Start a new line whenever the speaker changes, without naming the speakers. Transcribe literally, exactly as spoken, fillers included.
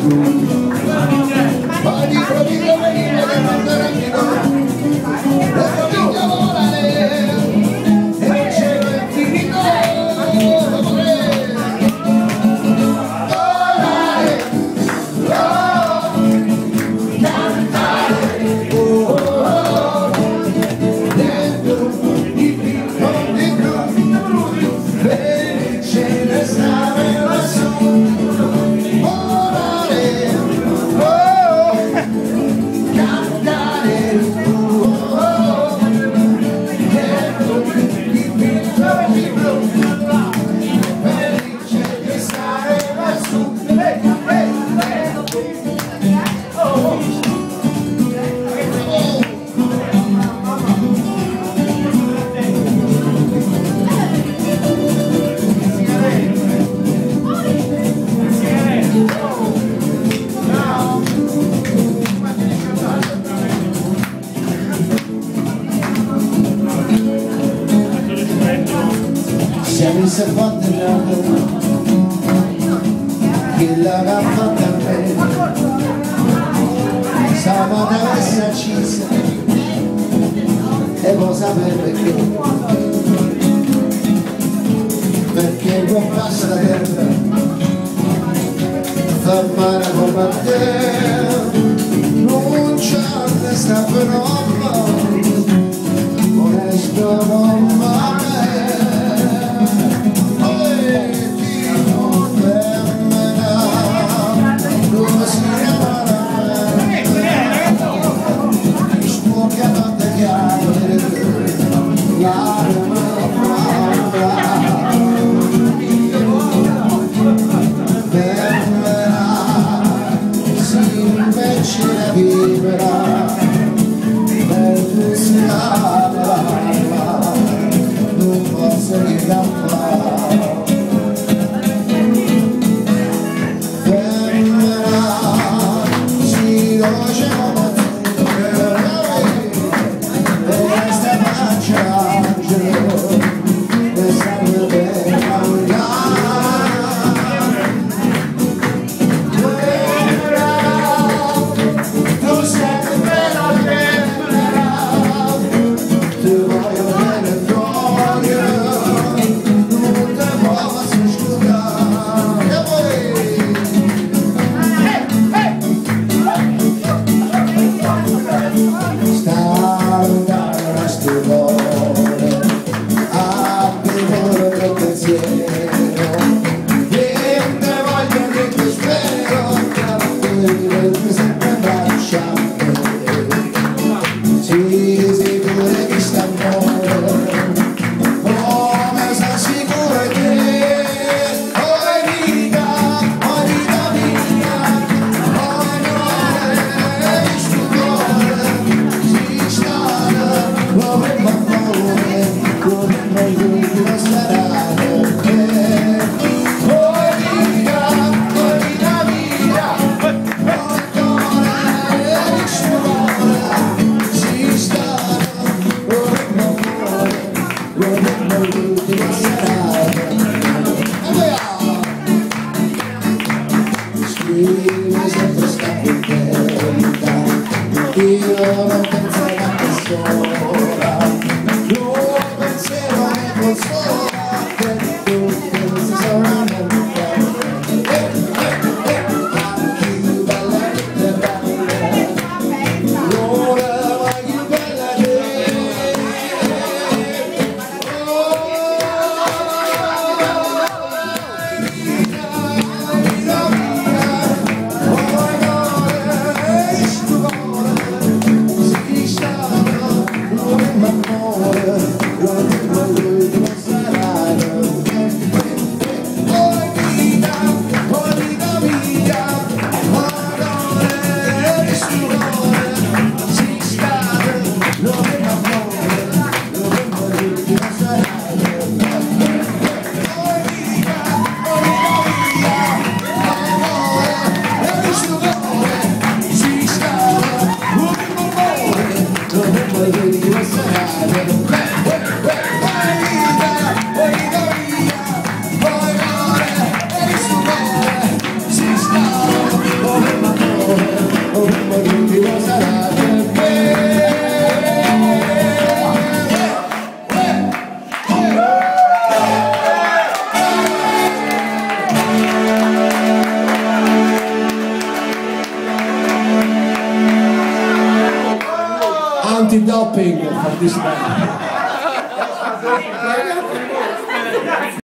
Siamo in servotte che l'aveva fatta a me, siamo ad essere accisa e vuoi sapere perché, perché non passa la terra fermare come a te, non c'è questa parola, onesto non va. Io non pensavo a quest'ora, non pensavo a quest'ora, che tu pensi solamente a me. Più bella che bella, l'ora ma più bella che oh, l'ultimo sarà per me. Anti-doping for this man.